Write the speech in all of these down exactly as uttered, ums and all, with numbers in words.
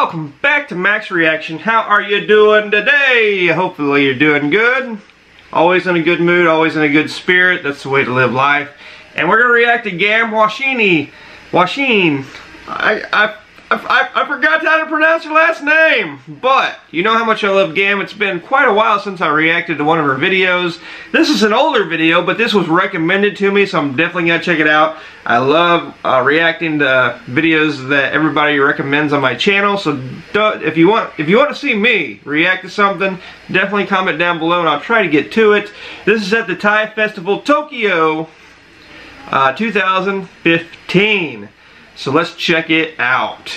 Welcome back to Max Reaction. How are you doing today? Hopefully you're doing good. Always in a good mood, always in a good spirit. That's the way to live life. And we're going to react to Gam Washini. Washine. I, I, I, I forgot how to pronounce her last name. But you know how much I love Gam. It's been quite a while since I reacted to one of her videos. This is an older video, but this was recommended to me, so I'm definitely going to check it out. I love uh, reacting to videos that everybody recommends on my channel. So if you want, if you want to see me react to something, definitely comment down below, and I'll try to get to it. This is at the Thai Festival Tokyo uh, two thousand fifteen. So let's check it out.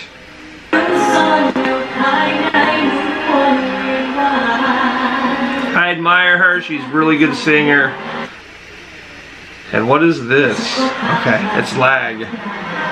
I admire her. She's a really good singer. And what is this? Okay, it's lag.